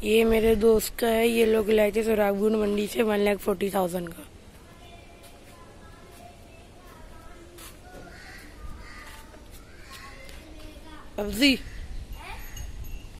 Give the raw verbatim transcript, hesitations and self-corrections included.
ये मेरे दोस्त का है, ये लोग लाए थे सुरागुंड मंडी से वन लाख फोर्टी थाउजेंड का। अब्जी